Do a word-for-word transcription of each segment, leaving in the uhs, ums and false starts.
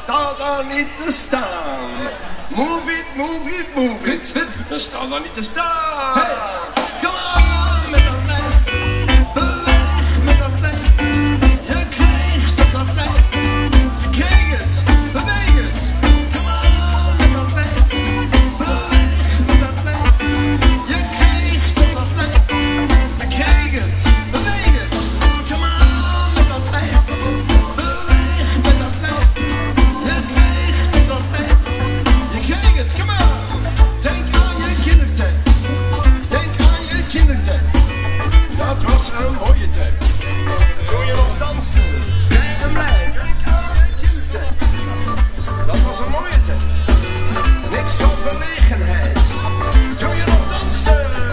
sta daar niet te staan. Move it, move it, move it. Sta daar niet te staan. Hey. Come on met dat lijf. Beweeg met dat lijf. Je krijgt op dat lijf. Krijg het, beweeg het. Come on met dat lijf. Beweeg met dat lijf. Je krijgt op dat lijf. Krijg het, beweeg het. Come on met dat lijf. Beweeg met dat lijf. Je krijgt op dat lijf. Je krijgt het, come on. Denk aan je kindertijd. Denk aan je kindertijd. Dat was een mooie tijd. Toen je nog danste, vrij en blij. Denk aan je kindertijd. Dat was een mooie tijd. Niks van verlegenheid. Toen je nog danste.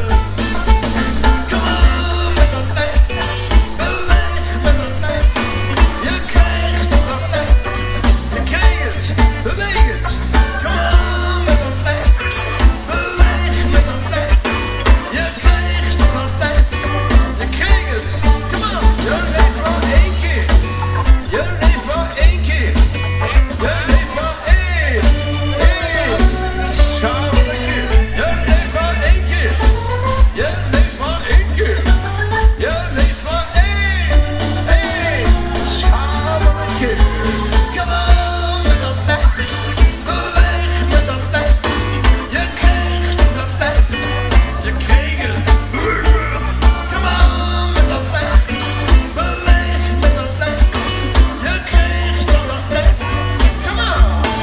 Come on met dat lijf. Beweeg met dat lijf. Je krijgt op dat lijf. Je krijgt het. Beweeg het. Come on met dat lijf. Beweeg met dat lijf. Je krijgt op dat lijf. Je krijgt het. Come on. Je leeft maar één keer. Je leeft maar één keer. Je leeft maar één. Eén. Schamelijke. Je leeft maar één keer. Je leeft maar één keer. Je leeft maar één. Eén. Schamelijke. Come on met dat lijf. Beweeg met dat lijf. Je krijgt op dat lijf. Je krijgt het. Come on met dat lijf. Beweeg met dat lijf. Je krijgt op dat lijf. Come on.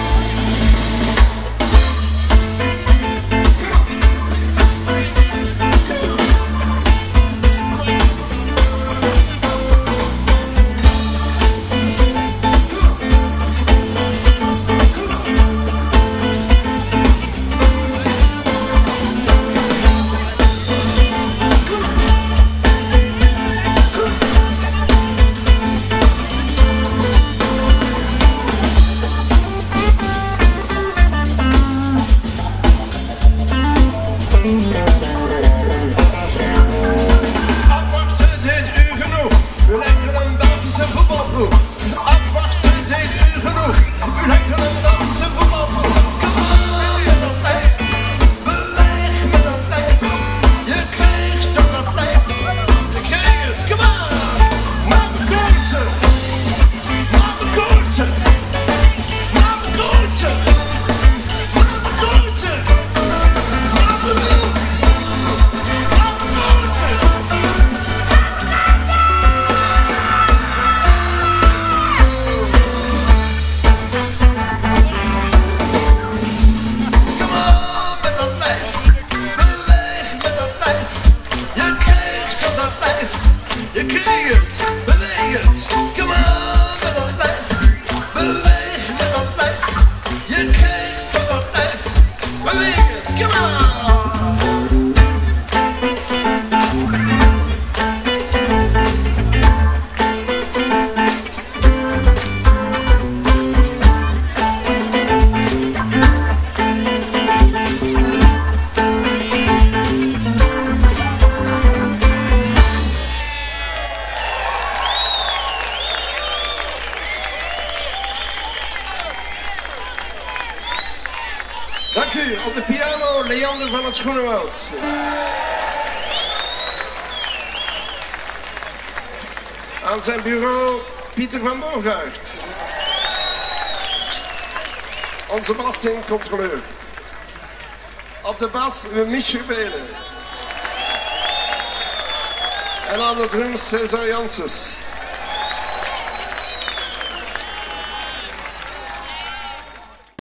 Afwachten, het is u genoeg. U lijkt wel een Belgische voetbalploeg. Afwachten, het is u genoeg. U lijkt wel een Belgische voetbalploeg. Come on met dat lijf. Beweeg met dat lijf. Je krijgt op dat lijf. Je krijgt het. Come on. Maar bekoorten. Maar bekoorten. Maar bekoorten. Maar bekoorten. Maar bewild. Maar bekoorten. Come on met dat lijf. Beweeg met dat lijf. Je krijgt op dat lijf. Je krijgt het. Beweeg het. Come on met dat lijf. Beweeg met dat lijf. Je krijgt op dat lijf. Beweeg het. Come on. Dank u. Op de piano Leander van het Schoenewoud. Aan zijn bureau Pieter van Boogaert. Onze belastingcontroleur. Op de bas Michiel Belen. En aan de drums Cesar Janssens.